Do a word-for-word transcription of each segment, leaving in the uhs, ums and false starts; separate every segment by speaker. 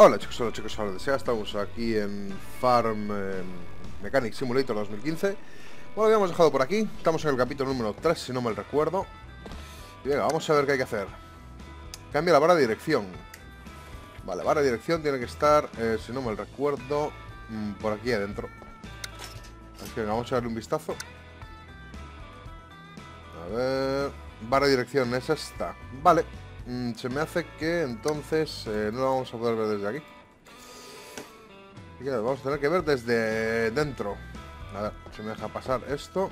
Speaker 1: Hola chicos, hola chicos, hola desea, estamos aquí en Farm eh, Mechanic Simulator dos mil quince. Bueno, lo habíamos dejado por aquí, estamos en el capítulo número tres, si no mal recuerdo. Y venga, vamos a ver qué hay que hacer. Cambia la barra de dirección. Vale, barra de dirección tiene que estar, eh, si no mal recuerdo, mmm, por aquí adentro. Así que venga, vamos a darle un vistazo. A ver... Barra de dirección es esta. Vale. Mm, se me hace que entonces eh, no lo vamos a poder ver desde aquí. Así que vamos a tener que ver desde dentro. A ver, se me deja pasar esto.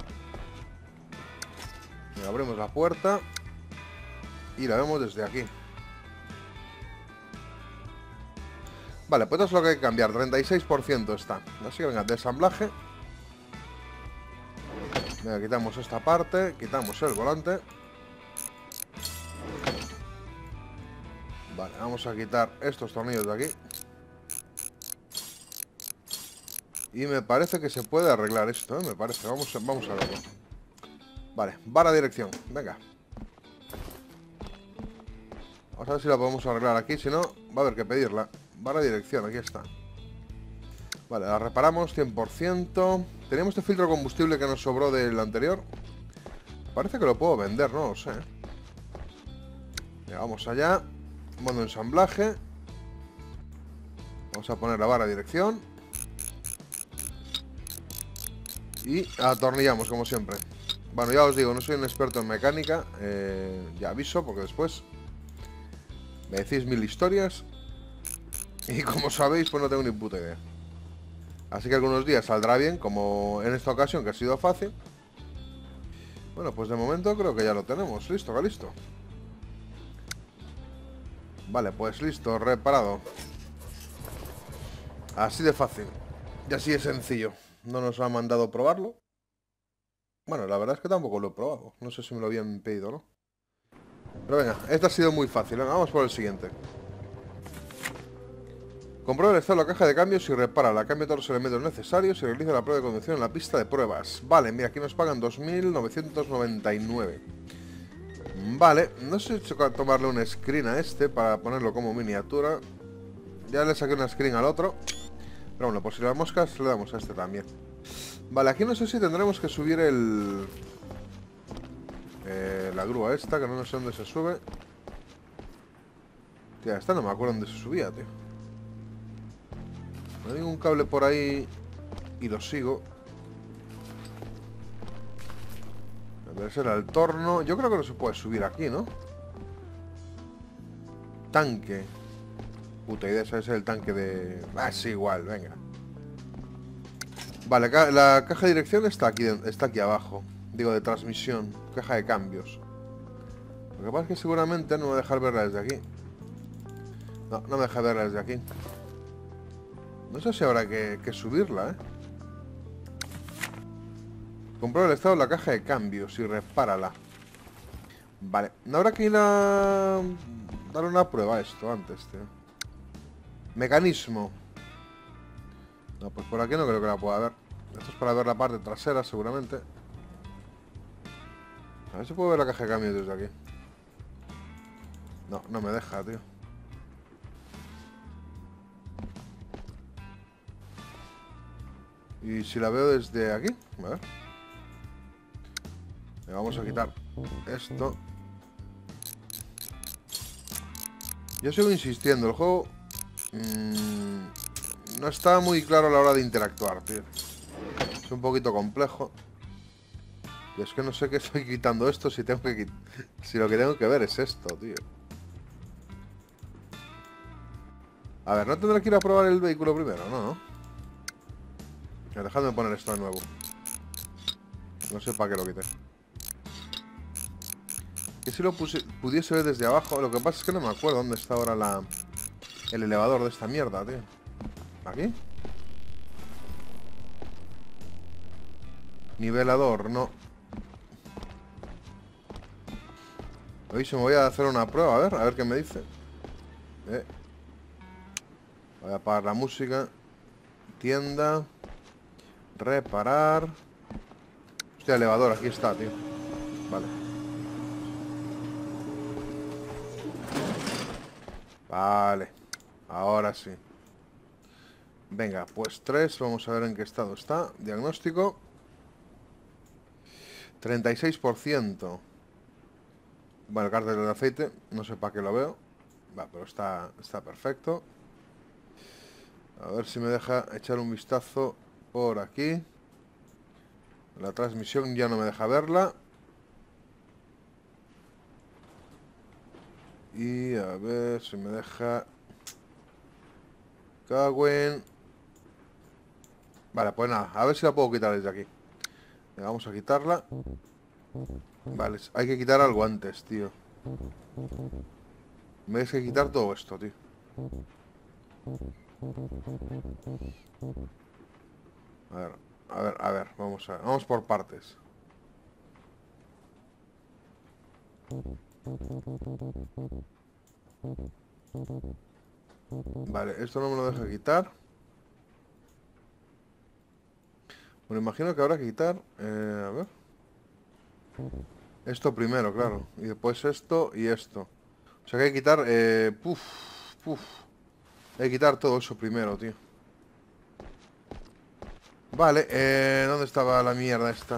Speaker 1: Y abrimos la puerta y la vemos desde aquí. Vale, pues esto es lo que hay que cambiar. treinta y seis por ciento está. Así que venga, desamblaje. Venga, quitamos esta parte, quitamos el volante. Vale, vamos a quitar estos tornillos de aquí. Y me parece que se puede arreglar esto, ¿eh? Me parece, vamos, vamos a verlo. Vale, barra de dirección, venga. Vamos a ver si la podemos arreglar aquí, si no, va a haber que pedirla. Barra de dirección, aquí está. Vale, la reparamos cien por ciento. Teníamos este filtro de combustible que nos sobró del anterior. Parece que lo puedo vender, no lo sé. Ya, vamos allá. Modo ensamblaje. Vamos a poner la barra de dirección. Y atornillamos, como siempre. Bueno, ya os digo, no soy un experto en mecánica. eh, Ya aviso, porque después me decís mil historias. Y como sabéis, pues no tengo ni puta idea. Así que algunos días saldrá bien, como en esta ocasión, que ha sido fácil. Bueno, pues de momento creo que ya lo tenemos. Listo, listo. Vale, pues listo, reparado. Así de fácil. Y así de sencillo. No nos ha mandado probarlo. Bueno, la verdad es que tampoco lo he probado. No sé si me lo habían pedido o no. Pero venga, este ha sido muy fácil. Venga, vamos por el siguiente. Comprueba el estado de la caja de cambios y repárala. Cambia todos los elementos necesarios y realiza la prueba de conducción en la pista de pruebas. Vale, mira, aquí nos pagan dos mil novecientos noventa y nueve. Vale, no sé si tomarle un screen a este para ponerlo como miniatura. Ya le saqué una screen al otro. Pero bueno, por si las moscas le damos a este también. Vale, aquí no sé si tendremos que subir el... Eh, la grúa esta, que no sé dónde se sube. Tía, esta no me acuerdo dónde se subía, tío. No hay ningún cable por ahí y lo sigo. Debe ser el torno. Yo creo que no se puede subir aquí, ¿no? Tanque. Puta idea, ese es el tanque de... Ah, sí, igual, venga. Vale, la caja de dirección está aquí, está aquí abajo. Digo, de transmisión. Caja de cambios. Lo que pasa es que seguramente no me va a dejar verla desde aquí. No, no me deja verla desde aquí. No sé si habrá que, que subirla, ¿eh? Comprueba el estado de la caja de cambios y repárala. Vale, no habrá que ir a... dar una prueba a esto antes, tío. Mecanismo. No, pues por aquí no creo que la pueda ver. Esto es para ver la parte trasera, seguramente. A ver si puedo ver la caja de cambios desde aquí. No, no me deja, tío. Y si la veo desde aquí, a ver. Le vamos a quitar esto. Yo sigo insistiendo, el juego mmm, no está muy claro a la hora de interactuar, tío. Es un poquito complejo. Y es que no sé qué estoy quitando esto, si tengo que si lo que tengo que ver es esto, tío. A ver, ¿no tendré que ir a probar el vehículo primero? No, no. Dejadme poner esto de nuevo. No sé para qué lo quité. Que si lo puse, pudiese ver desde abajo. Lo que pasa es que no me acuerdo dónde está ahora la, el elevador de esta mierda, tío. ¿Aquí? Nivelador, no. Hoy se me voy a hacer una prueba, a ver, a ver qué me dice. Eh. Voy a apagar la música. Tienda. Reparar. Hostia, elevador, aquí está, tío. Vale. Vale. Ahora sí. Venga, pues tres. Vamos a ver en qué estado está. Diagnóstico. treinta y seis por ciento. Bueno, el cárter del aceite. No sé para qué lo veo. Va, pero está, está perfecto. A ver si me deja echar un vistazo por aquí. La transmisión ya no me deja verla. Y a ver si me deja... Cagüen. Vale, pues nada, a ver si la puedo quitar desde aquí. Venga, vamos a quitarla. Vale, hay que quitar algo antes, tío. Me tienes que quitar todo esto, tío. A ver, a ver, a ver, vamos a ver. Vamos por partes. Vale, esto no me lo deja quitar. Bueno, imagino que habrá que quitar... Eh, a ver. Esto primero, claro. Y después esto y esto. O sea que hay que quitar... Eh, puf, puf. Hay que quitar todo eso primero, tío. Vale, eh, ¿dónde estaba la mierda esta?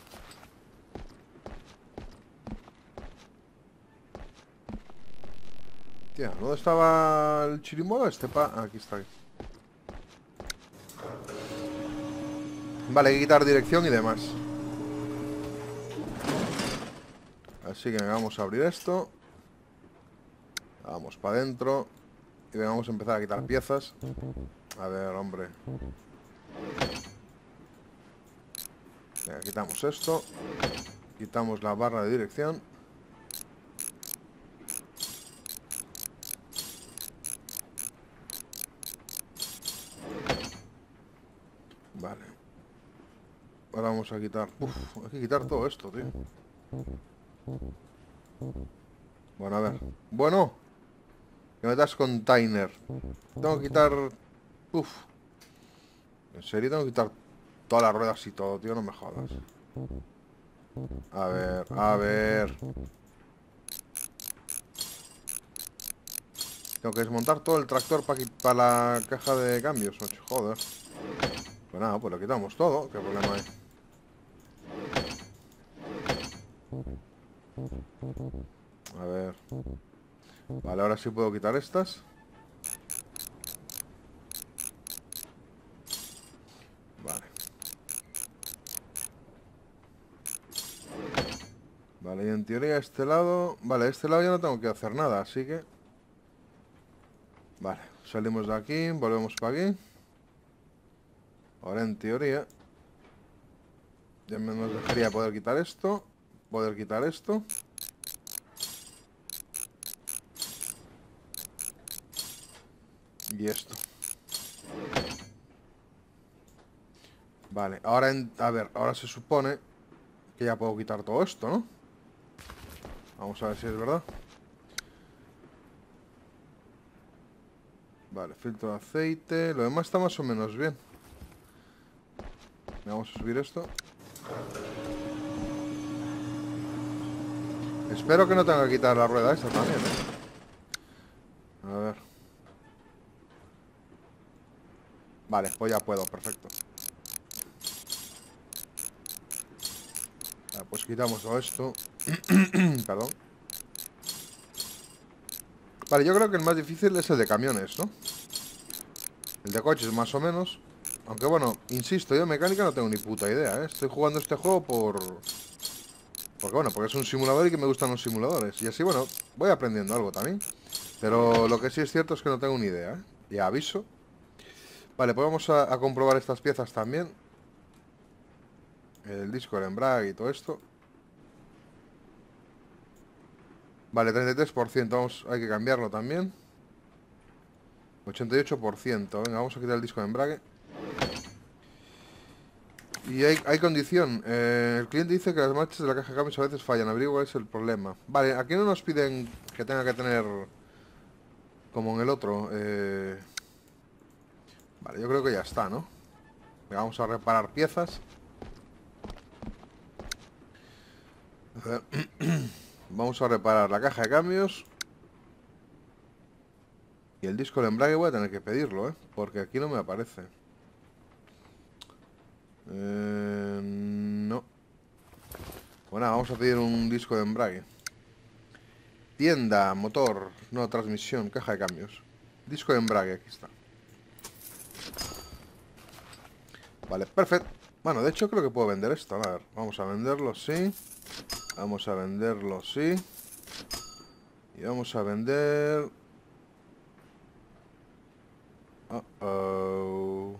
Speaker 1: Tía, ¿dónde estaba el chirimodo este pa? Ah, aquí está. Vale, hay que quitar dirección y demás. Así que vamos a abrir esto. Vamos para adentro. Y vamos a empezar a quitar piezas. A ver, hombre. Venga, quitamos esto. Quitamos la barra de dirección. Vale. Ahora vamos a quitar... Uf, hay que quitar todo esto, tío. Bueno, a ver. Bueno. Que me das container. Tengo que quitar... Uf. En serio tengo que quitar todas las ruedas y todo, tío. No me jodas. A ver, a ver. Tengo que desmontar todo el tractor para para la caja de cambios, ocho. Joder. Pues nada, pues lo quitamos todo. ¿Qué problema hay? A ver. Vale, ahora sí puedo quitar estas. Vale. Vale, y en teoría este lado... Vale, este lado ya no tengo que hacer nada, así que... Vale, salimos de aquí, volvemos para aquí. Ahora en teoría... Ya me nos dejaría poder quitar esto. Poder quitar esto. Y esto. Vale, ahora en, a ver, ahora se supone que ya puedo quitar todo esto, ¿no? Vamos a ver si es verdad. Vale, filtro de aceite. Lo demás está más o menos bien. Vamos a subir esto. Espero que no tenga que quitar la rueda esta también, ¿eh? A ver. Vale, pues ya puedo, perfecto. Vale, pues quitamos todo esto. Perdón. Vale, yo creo que el más difícil es el de camiones, ¿no? El de coches más o menos. Aunque bueno, insisto, yo de mecánica no tengo ni puta idea, ¿eh? Estoy jugando este juego por... Porque bueno, porque es un simulador y que me gustan los simuladores. Y así, bueno, voy aprendiendo algo también. Pero lo que sí es cierto es que no tengo ni idea, ¿eh? Ya aviso. Vale, pues vamos a, a comprobar estas piezas también. El disco, el embrague y todo esto. Vale, treinta y tres por ciento, vamos, hay que cambiarlo también. ochenta y ocho por ciento, venga, vamos a quitar el disco de embrague. Y hay, hay condición, eh, el cliente dice que las marchas de la caja de cambios a veces fallan, averigua cuál es el problema. Vale, aquí no nos piden que tenga que tener como en el otro. eh... Vale, yo creo que ya está, ¿no? Venga, vamos a reparar piezas. A ver. Vamos a reparar la caja de cambios. Y el disco de embrague voy a tener que pedirlo, ¿eh? Porque aquí no me aparece. Eh, no. Bueno, vamos a pedir un disco de embrague. Tienda, motor, no, transmisión, caja de cambios. Disco de embrague, aquí está. Vale, perfecto. Bueno, de hecho creo que puedo vender esto. A ver, vamos a venderlo, sí. Vamos a venderlo, sí. Y vamos a vender... Uh oh.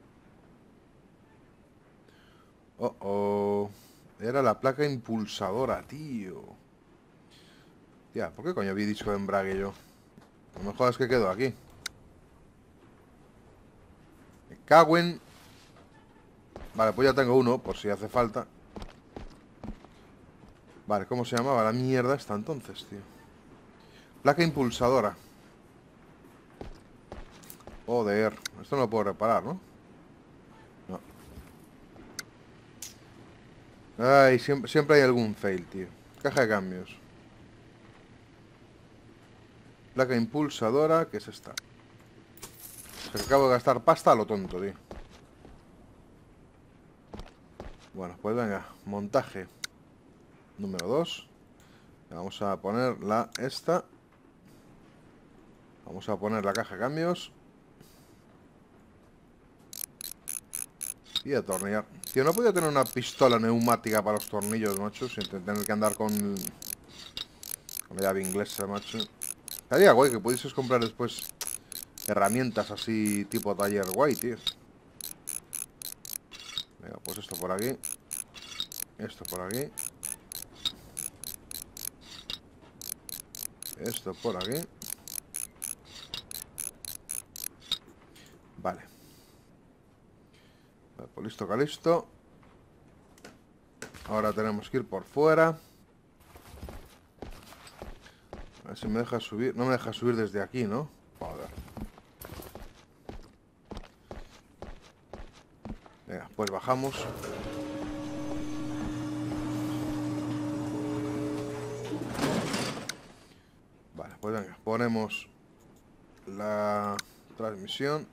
Speaker 1: Oh oh. Era la placa impulsadora, tío. Tía, ¿por qué coño vi disco de embrague yo? A lo mejor es que quedo aquí. Me cago en... Vale, pues ya tengo uno, por si hace falta. Vale, ¿cómo se llamaba la mierda esta entonces, tío? Placa impulsadora. Joder, esto no lo puedo reparar, ¿no? No. Ay, siempre, siempre hay algún fail, tío. Caja de cambios. Placa impulsadora, ¿qué es esta? O sea, que acabo de gastar pasta a lo tonto, tío. Bueno, pues venga, montaje. Número dos. Vamos a poner la esta. Vamos a poner la caja de cambios. Y atornillar. Tío, no podía tener una pistola neumática para los tornillos, macho, sin tener que andar con... con la llave inglesa, macho. Estaría guay que pudieses comprar después herramientas así tipo taller guay, tío. Venga, pues esto por aquí. Esto por aquí. Esto por aquí. Vale. Vale, pues listo, calisto. Ahora tenemos que ir por fuera. A ver si me deja subir. No me deja subir desde aquí, ¿no? Joder. Venga, pues bajamos. Vale, pues venga, ponemos la transmisión.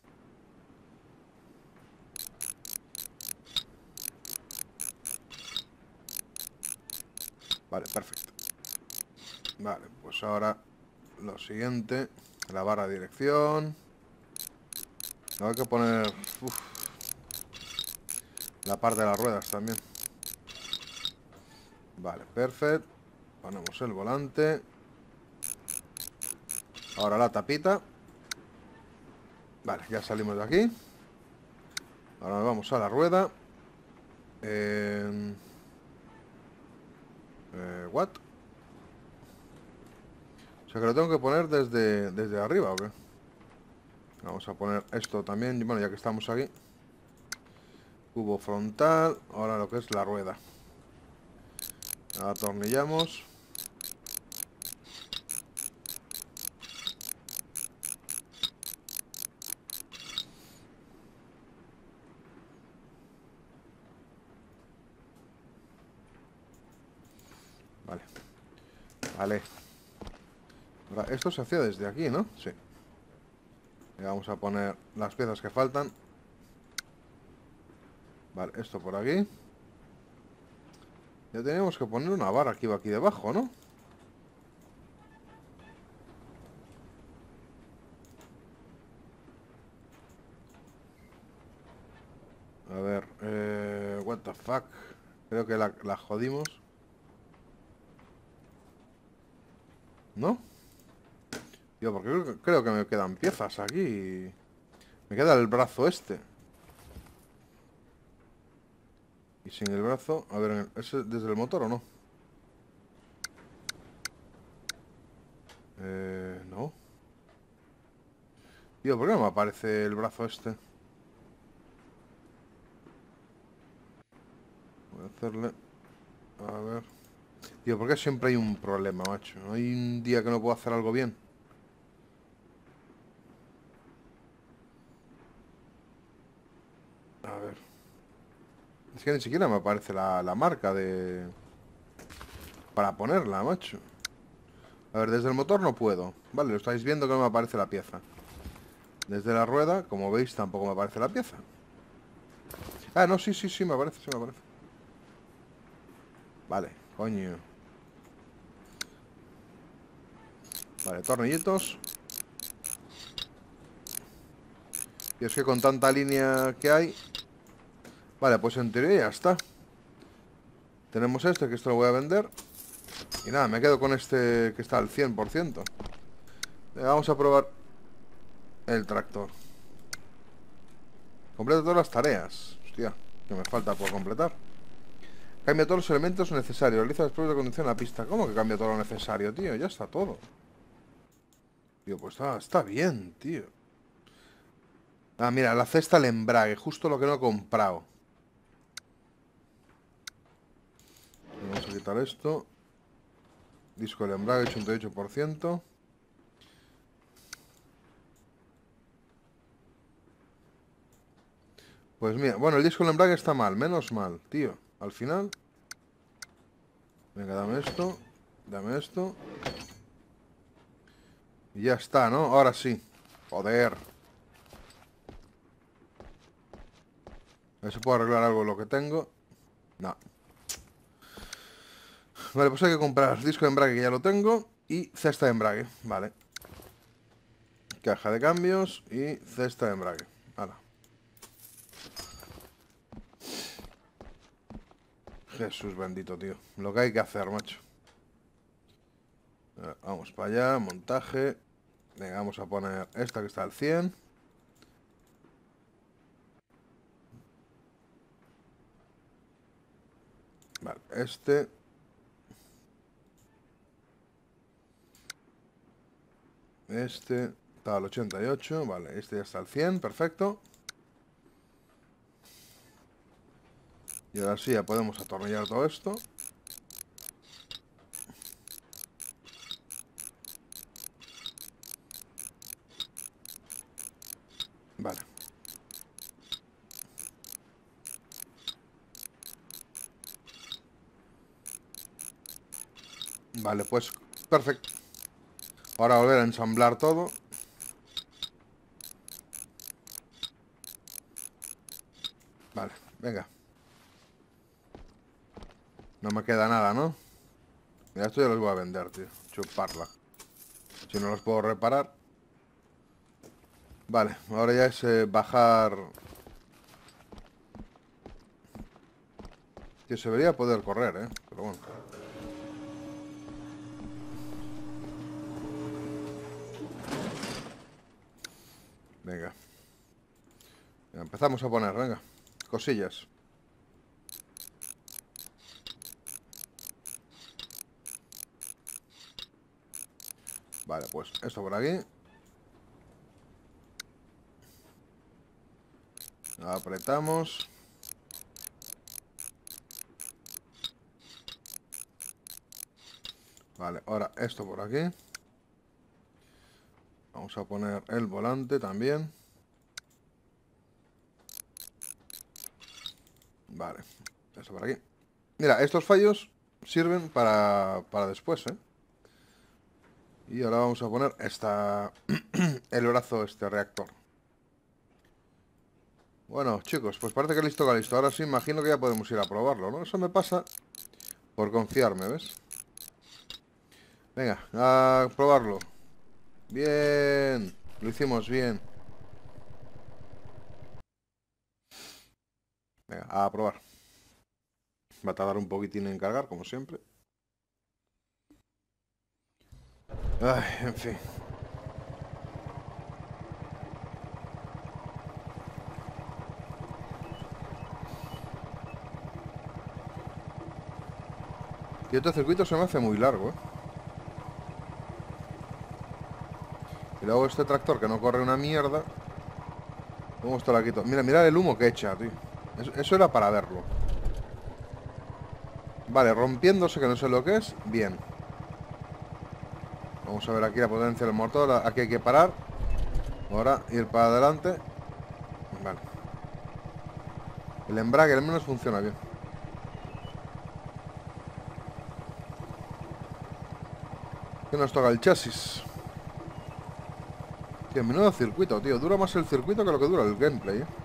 Speaker 1: Vale, perfecto. Vale, pues ahora lo siguiente, la barra de dirección. Hay que poner uf, la parte de las ruedas también. Vale, perfecto. Ponemos el volante. Ahora la tapita. Vale, ya salimos de aquí. Ahora vamos a la rueda. Eh, eh, what? O sea que lo tengo que poner desde, desde arriba, ¿o qué? Vamos a poner esto también. Bueno, ya que estamos aquí. Cubo frontal. Ahora lo que es la rueda. Atornillamos. Vale. Vale. Ahora, esto se hacía desde aquí, ¿no? Sí. Y vamos a poner las piezas que faltan. Vale, esto por aquí. Ya teníamos que poner una barra que iba aquí debajo, ¿no? A ver, eh, what the fuck. Creo que la, la jodimos. ¿No? Tío, porque creo que, creo que me quedan piezas aquí. Me queda el brazo este. Y sin el brazo... A ver, ¿es desde el motor o no? Eh, no. Tío, ¿por qué no me aparece el brazo este? Voy a hacerle... A ver... Tío, ¿por qué siempre hay un problema, macho? ¿Hay un día que no puedo hacer algo bien? A ver... Es que ni siquiera me aparece la, la marca de... para ponerla, macho. A ver, desde el motor no puedo. Vale, lo estáis viendo que no me aparece la pieza. Desde la rueda, como veis, tampoco me aparece la pieza. Ah, no, sí, sí, sí, me aparece, sí me aparece. Vale, coño. Vale, tornillitos. Y es que con tanta línea que hay... Vale, pues en teoría ya está. Tenemos este, que esto lo voy a vender. Y nada, me quedo con este que está al cien por ciento. Vamos a probar el tractor. Completa todas las tareas. Hostia, que me falta por completar. Cambia todos los elementos necesarios. Realiza las pruebas de conducción en la pista. ¿Cómo que cambia todo lo necesario, tío? Ya está todo. Tío, pues está, está bien, tío. Ah, mira, la cesta del embrague. Justo lo que no he comprado. Vamos a quitar esto. Disco del embrague, ochenta y ocho por ciento. Pues mira, bueno, el disco del embrague está mal. Menos mal, tío. Al final... Venga, dame esto. Dame esto. Y ya está, ¿no? Ahora sí. Joder. A ver si puedo arreglar algo de lo que tengo. No. Vale, pues hay que comprar disco de embrague, que ya lo tengo. Y cesta de embrague. Vale. Caja de cambios y cesta de embrague. Ahora. Jesús bendito, tío. Lo que hay que hacer, macho. Ver, vamos para allá. Montaje. Venga, vamos a poner esta que está al cien. Vale, este. Este está al ochenta y ocho. Vale, este ya está al cien. Perfecto. Y ahora sí, ya podemos atornillar todo esto. Vale. Vale, pues perfecto. Ahora volver a ensamblar todo. Vale, venga. No me queda nada, ¿no? Mira, esto ya los voy a vender, tío. Chuparla. Si no los puedo reparar. Vale, ahora ya es eh, bajar... Que se debería poder correr, ¿eh? Pero bueno. Venga. Empezamos a poner, venga. Cosillas. Vale, pues esto por aquí. Apretamos. Vale, ahora esto por aquí. Vamos a poner el volante también. Vale, esto por aquí. Mira, estos fallos sirven para, para después, ¿eh? Y ahora vamos a poner esta el brazo, este reactor. Bueno, chicos, pues parece que listo, que listo. Ahora sí, imagino que ya podemos ir a probarlo, ¿no? Eso me pasa por confiarme, ¿ves? Venga, a probarlo. Bien, lo hicimos bien. Venga, a probar. Va a tardar un poquitín en cargar, como siempre. Ay, en fin. Y este circuito se me hace muy largo, ¿eh? Y luego este tractor que no corre una mierda. ¿Cómo está la quito? Mira, mira el humo que echa, tío. Eso, eso era para verlo. Vale, rompiéndose, que no sé lo que es. Bien. Vamos a ver aquí la potencia del motor. Aquí hay que parar. Ahora ir para adelante. Vale. El embrague al menos funciona bien. Que nos toca el chasis. Tío, menudo circuito, tío. Dura más el circuito que lo que dura el gameplay, ¿eh?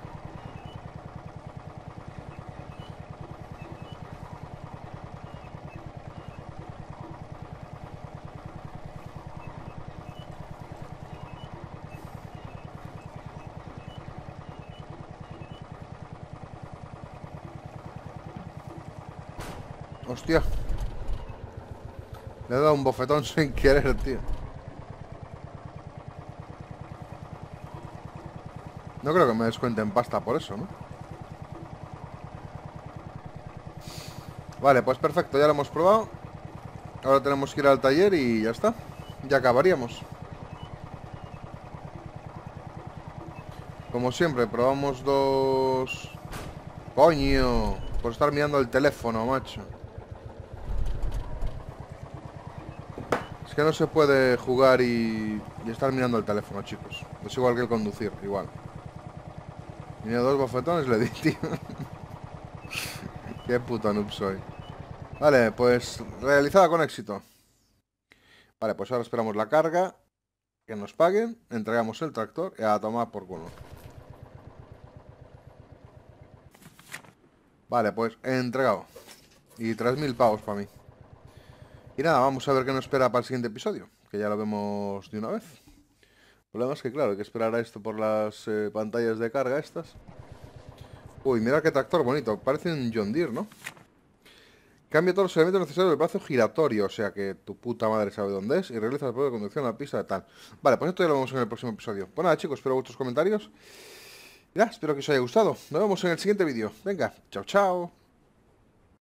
Speaker 1: Hostia. Le he dado un bofetón sin querer, tío. No creo que me descuenten pasta por eso, ¿no? Vale, pues perfecto, ya lo hemos probado. Ahora tenemos que ir al taller y ya está. Ya acabaríamos. Como siempre, probamos dos... ¡Coño! Por estar mirando el teléfono, macho. Es que no se puede jugar y, y estar mirando el teléfono, chicos. Es igual que el conducir, igual. Mira, dos bofetones le di, tío. Qué puto noob soy. Vale, pues realizada con éxito. Vale, pues ahora esperamos la carga. Que nos paguen, entregamos el tractor y a tomar por culo. Vale, pues entregado. Y tres mil pavos para mí. Y nada, vamos a ver qué nos espera para el siguiente episodio. Que ya lo vemos de una vez. El problema es que, claro, hay que esperar a esto por las eh, pantallas de carga estas. Uy, mira qué tractor bonito. Parece un John Deere, ¿no? Cambia todos los elementos necesarios del brazo giratorio. O sea que tu puta madre sabe dónde es. Y realiza la prueba de conducción a la pista de tal. Vale, pues esto ya lo vemos en el próximo episodio. Pues nada, chicos, espero vuestros comentarios. Ya, espero que os haya gustado. Nos vemos en el siguiente vídeo. Venga, chao, chao.